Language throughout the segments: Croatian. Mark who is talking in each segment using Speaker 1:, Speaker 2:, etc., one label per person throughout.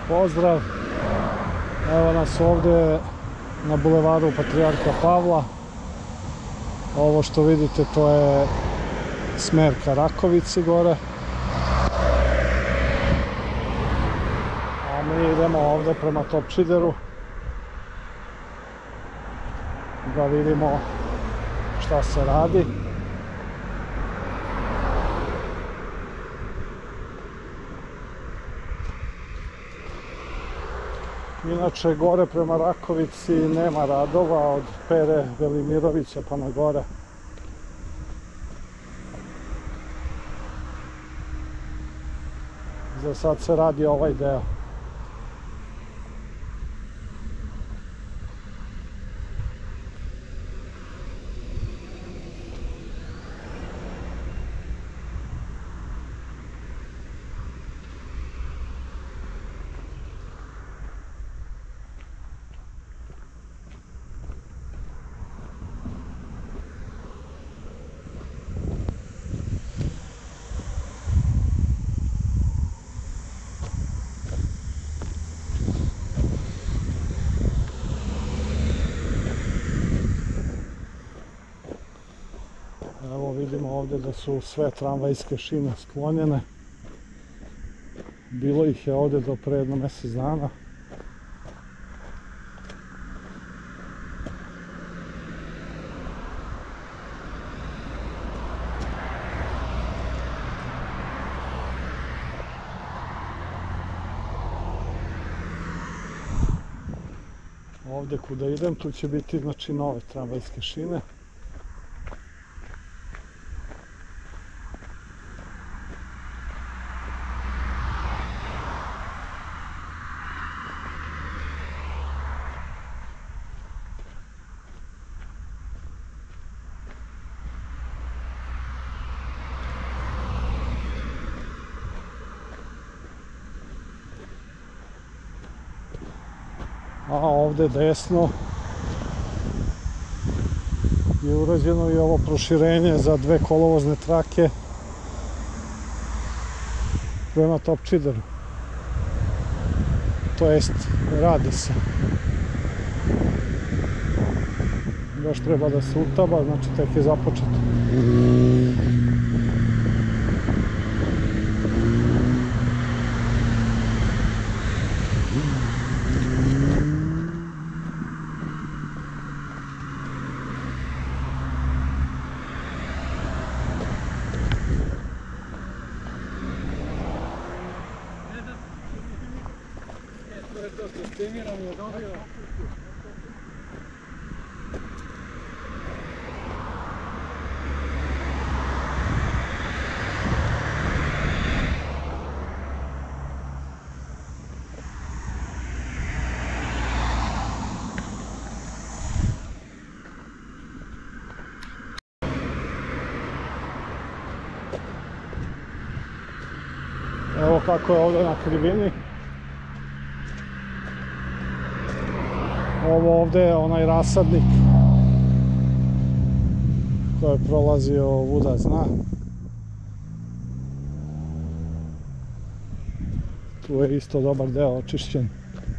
Speaker 1: Pozdrav! Evo nas ovdje na bulevaru Patrijarha Pavla. Ovo što vidite to je smer ka Rakovici gore. A mi idemo ovdje prema Topčideru da vidimo šta se radi. Inače, gore prema Rakovici nema radova od Pere Velimirovića pa na gore. Za sad se radi ovaj deo. Evo vidimo ovdje da su sve tramvajske šine sklonjene. Bilo ih je ovdje do pre jedno mjesec dana. Ovdje kuda idem, tu će biti znači nove tramvajske šine. A ovdje desno je urađeno i ovo proširenje za 2 kolovozne trake prema Topčideru. To jest, radi se. Još treba da se utaba, znači tek je započeto. Evo kako je ovdje na krivini. Ovo ovdje je onaj rasadnik koji je prolazio vuda zna. Tu je isto dobar deo očišćen.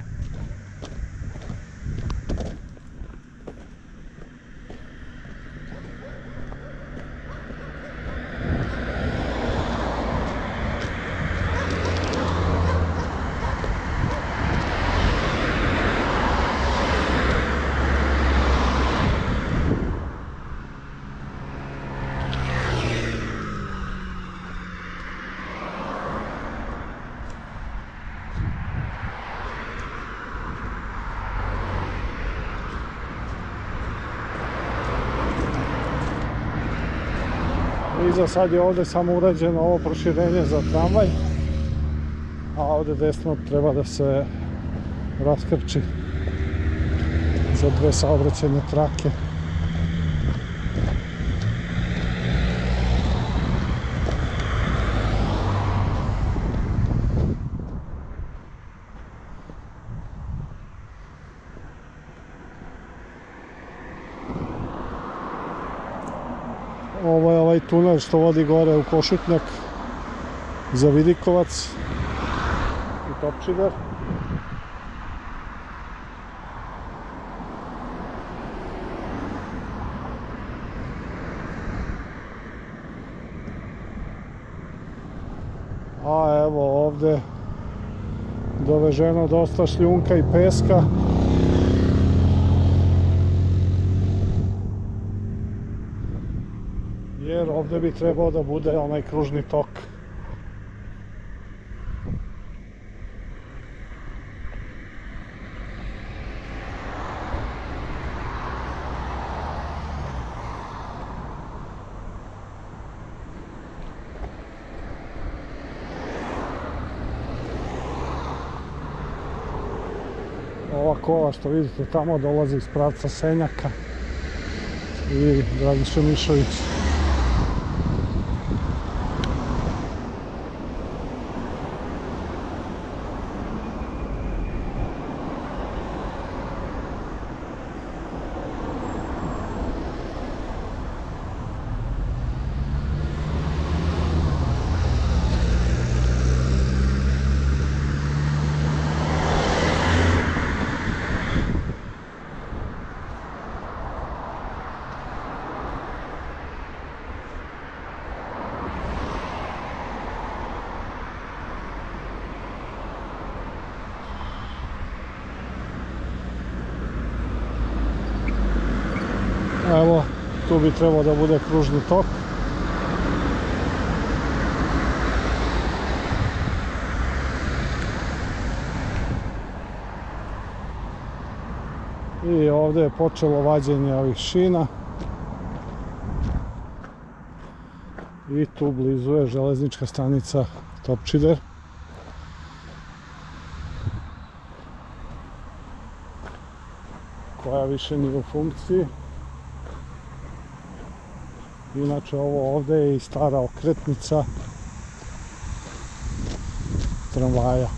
Speaker 1: I za sad je ovdje samo urađeno ovo proširenje za tramvaj, a ovdje desno treba da se raskrči za 2 saobraćajne trake. Ovo je ovaj tunel što vodi gore u Košutnjak za Vidikovac i Topčider. A evo ovdje doveženo dosta šljunka i peska. Jer ovdje bi trebao da bude onaj kružni tok. Ova kola što vidite tamo dolazi iz pravca Senjaka i Dragiša Mišović. Evo, tu bi trebao da bude kružni tok. I ovdje je počelo vađenje ovih šina. I tu blizu je železnička stanica Topčider. Koja više nije u funkciji. Inače ovo ovdje je i stara okretnica tramvaja.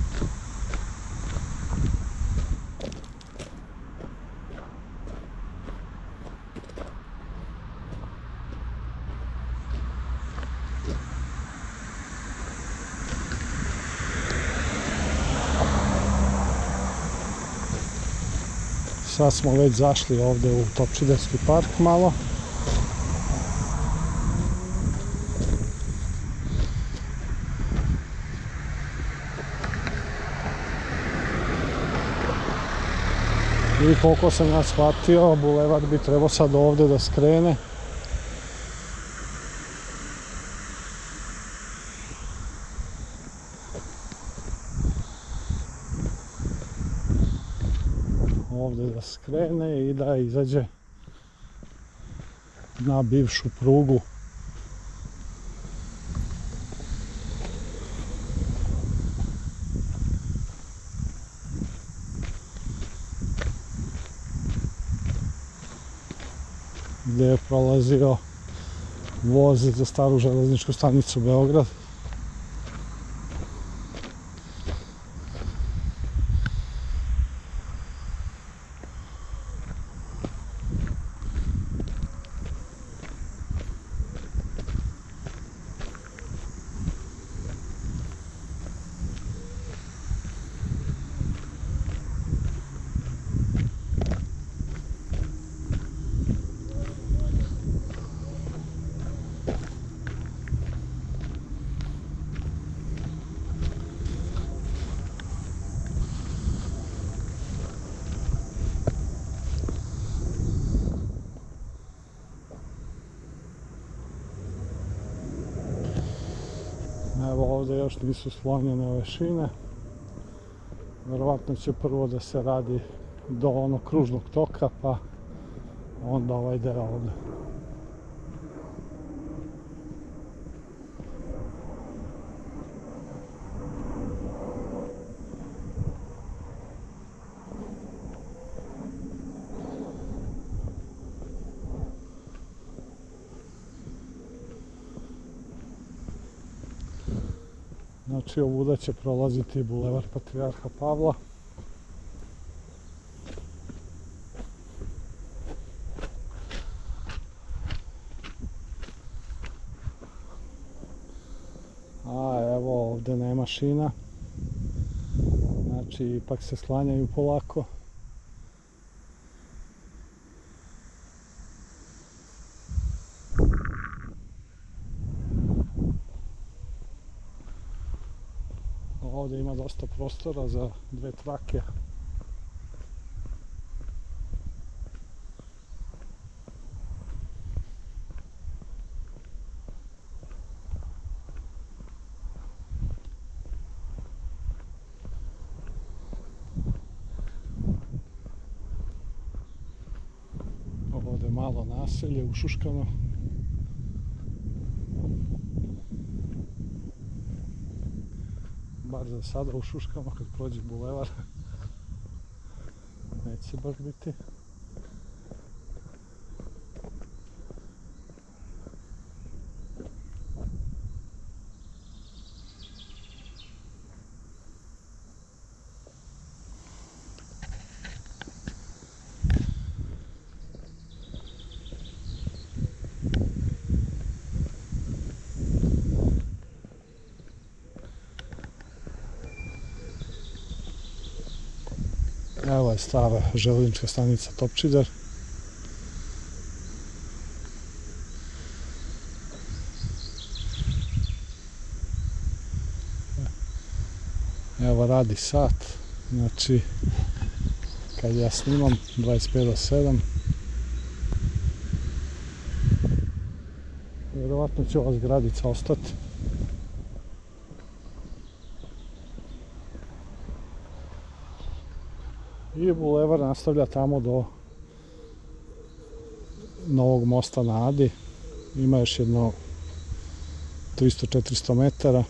Speaker 1: Sad smo već zašli ovdje u Topčiderski park malo. I koliko sam ja shvatio, bulevar bi trebao sad ovdje da skrene. Ovdje da skrene i da izađe na bivšu prugu. Gdje je prolazio voz za staru železničku stanicu Beograd. Evo ovdje još nisu slonjene ove šine. Vjerovatno će prvo da se radi do onog kružnog toka, pa onda ovaj deo ovdje. Znači ovuda će prolaziti bulevar Patrijarha Pavla. A evo ovdje nema šina. Znači ipak se sklanjaju polako. Ovdje ima dosta prostora za dve trake. Ovdje je malo naselje ušuškano. Bar za sada ušuškamo, kad prođe bulevar neće baš biti. Evo je stara železnička stanica Topčider. Evo radi sat, znači kad ja snimam 25 do 7. Vjerovatno će ova zgradica ostati. I bulevar nastavlja tamo do novog mosta na Adi. Ima još jedno 300-400 metara.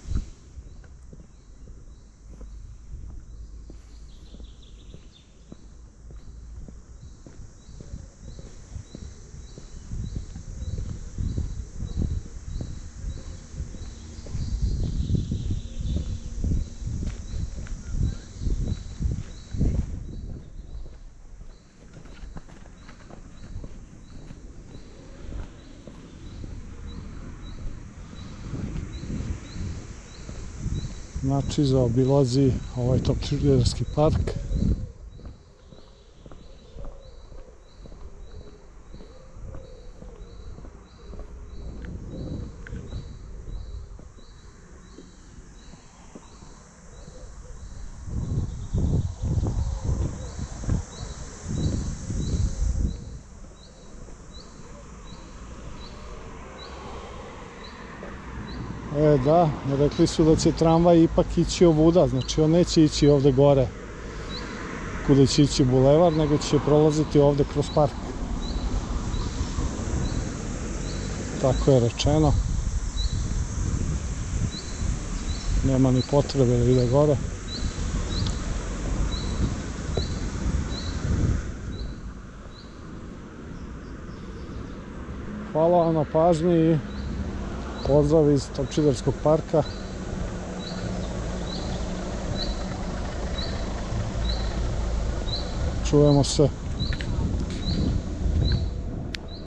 Speaker 1: Znači zaobilazi ovaj Topčiderski park. Da, rekli su da će tramvaj ipak ići ovuda, znači on neće ići ovdje gore kuda će ići bulevar, nego će prolaziti ovdje kroz park. Tako je rečeno. Nema ni potrebe da ide gore. Hvala vam na pažnji i pozdrav iz Topčiderskog parka. Čujemo se.